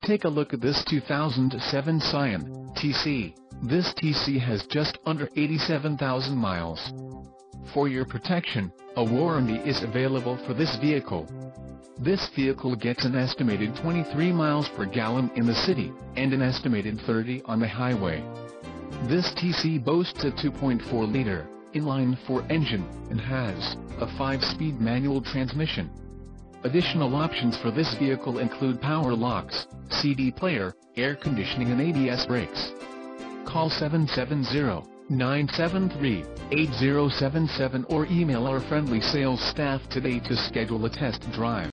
Take a look at this 2007 Scion TC. This TC has just under 87,000 miles. For your protection, a warranty is available for this vehicle. This vehicle gets an estimated 23 miles per gallon in the city, and an estimated 30 on the highway. This TC boasts a 2.4-liter inline-4 engine, and has a 5-speed manual transmission. Additional options for this vehicle include power locks, CD player, air conditioning and ABS brakes. Call 770-973-8077 or email our friendly sales staff today to schedule a test drive.